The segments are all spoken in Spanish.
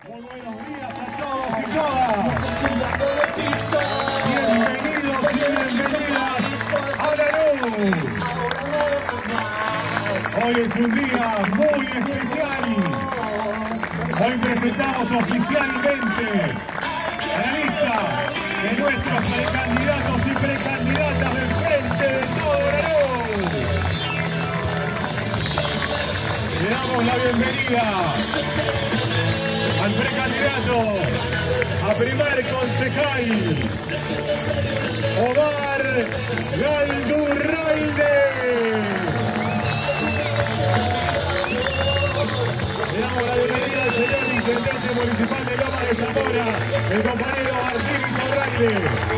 Muy buenos días a todos y todas. Bienvenidos y bienvenidas a Lanús. Hoy es un día muy especial. Hoy presentamos oficialmente la lista de nuestros candidatos y precandidatas del Frente de todo Lanús. Le damos la bienvenida al precandidato a primer concejal, Omar Galdurralde. Le damos la bienvenida al señor intendente municipal de Loma de Zamora, el compañero Martín Izarralde.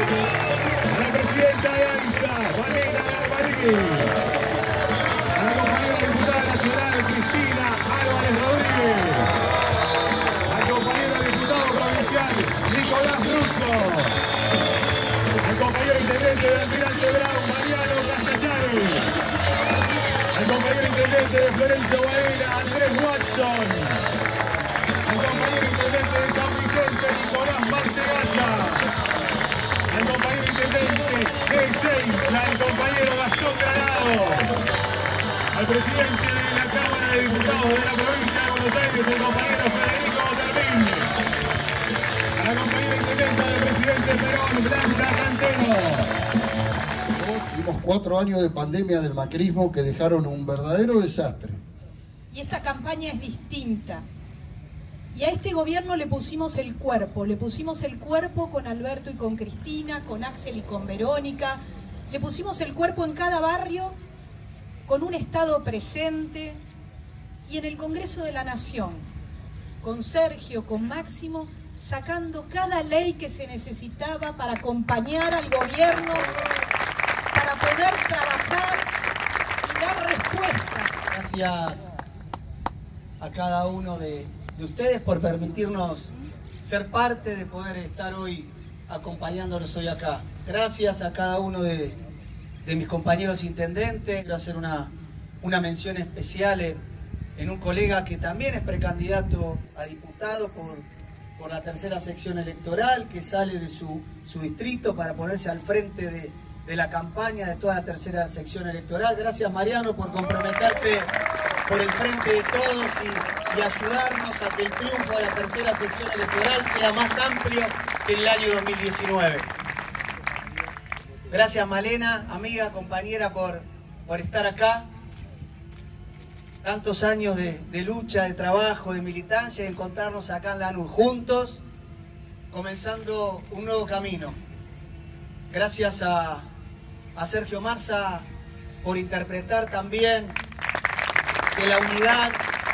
A la presidenta de AISA, Vanessa Garbarini. A la compañera diputada nacional, Cristina Álvarez Rodríguez. Al compañero diputado provincial, Nicolás Russo. Al compañero intendente de Almirante Brown, Mariano Castellari. Al compañero intendente de Florencio Varela, Andrés Watson. Al compañero intendente de San Vicente, Nicolás Martegaza. Al compañero intendente de Ezeiza, el compañero Gastón Granado. Al presidente de la Cámara de Diputados de la provincia de Buenos Aires, el compañero Federico Termín. A la compañera intendenta del presidente Perón, Blanca Cantero. Tuvimos 4 años de pandemia del macrismo que dejaron un verdadero desastre. Y esta campaña es distinta. Y a este gobierno le pusimos el cuerpo con Alberto y con Cristina, con Axel y con Verónica. Le pusimos el cuerpo en cada barrio, con un Estado presente, y en el Congreso de la Nación, con Sergio, con Máximo, sacando cada ley que se necesitaba para acompañar al gobierno, para poder trabajar y dar respuesta. Gracias a cada uno de ustedes por permitirnos ser parte de poder estar hoy acompañándolos hoy acá. Gracias a cada uno de mis compañeros intendentes. Quiero hacer una mención especial en un colega que también es precandidato a diputado por la tercera sección electoral, que sale de su distrito para ponerse al frente de la campaña de toda la tercera sección electoral. Gracias, Mariano, por comprometerte por el frente de todos y ayudarnos a que el triunfo de la tercera sección electoral sea más amplio que en el año 2019. Gracias, Malena, amiga, compañera, por estar acá. Tantos años de lucha, de trabajo, de militancia, y encontrarnos acá en Lanús juntos, comenzando un nuevo camino. Gracias a Sergio Massa por interpretar también que la unidad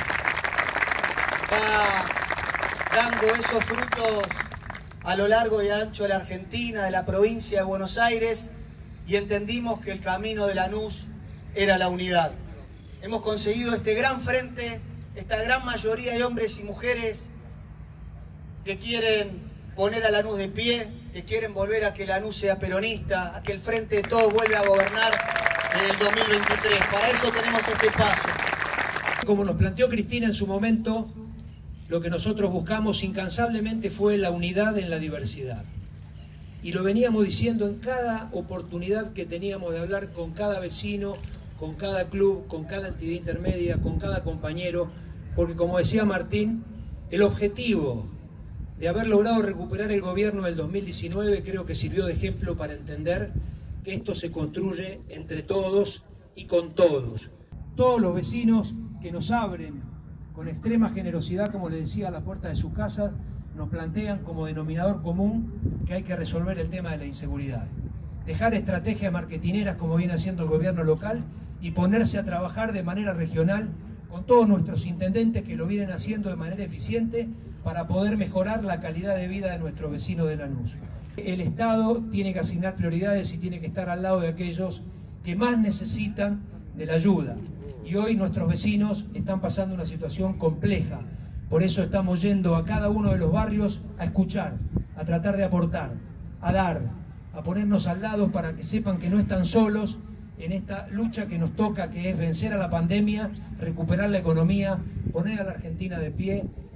va dando esos frutos a lo largo y ancho de la Argentina, de la provincia de Buenos Aires, y entendimos que el camino de Lanús era la unidad. Hemos conseguido este gran frente, esta gran mayoría de hombres y mujeres que quieren poner a Lanús de pie, que quieren volver a que Lanús sea peronista, a que el Frente de Todos vuelva a gobernar en el 2023. Para eso tenemos este paso. Como nos planteó Cristina en su momento, lo que nosotros buscamos incansablemente fue la unidad en la diversidad. Y lo veníamos diciendo en cada oportunidad que teníamos de hablar con cada vecino, con cada club, con cada entidad intermedia, con cada compañero, porque como decía Martín, el objetivo de haber logrado recuperar el gobierno del 2019 creo que sirvió de ejemplo para entender que esto se construye entre todos y con todos. Todos los vecinos que nos abren con extrema generosidad, como les decía, a la puerta de su casa, nos plantean como denominador común que hay que resolver el tema de la inseguridad. Dejar estrategias marketineras como viene haciendo el gobierno local y ponerse a trabajar de manera regional con todos nuestros intendentes que lo vienen haciendo de manera eficiente para poder mejorar la calidad de vida de nuestros vecinos de Lanús. El Estado tiene que asignar prioridades y tiene que estar al lado de aquellos que más necesitan de la ayuda. Y hoy nuestros vecinos están pasando una situación compleja. Por eso estamos yendo a cada uno de los barrios a escuchar, a tratar de aportar, a dar, a ponernos al lado para que sepan que no están solos en esta lucha que nos toca, que es vencer a la pandemia, recuperar la economía, poner a la Argentina de pie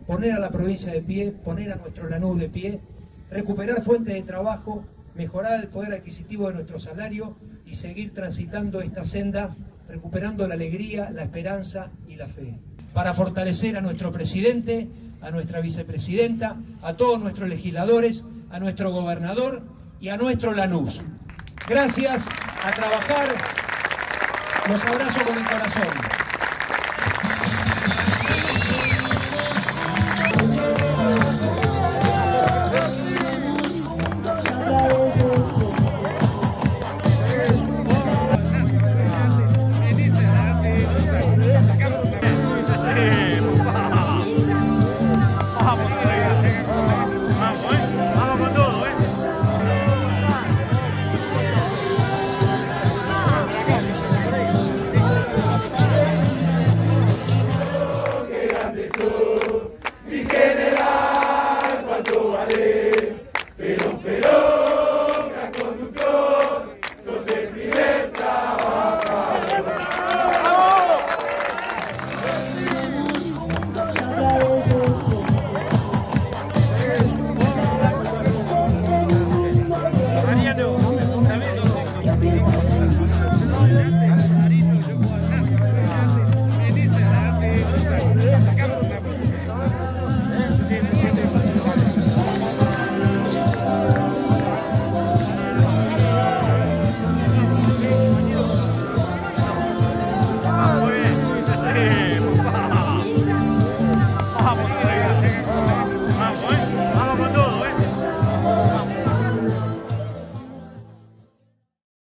poner a la provincia de pie, poner a nuestro Lanús de pie, recuperar fuentes de trabajo, mejorar el poder adquisitivo de nuestro salario y seguir transitando esta senda, recuperando la alegría, la esperanza y la fe. Para fortalecer a nuestro presidente, a nuestra vicepresidenta, a todos nuestros legisladores, a nuestro gobernador y a nuestro Lanús. Gracias, a trabajar, los abrazo con el corazón.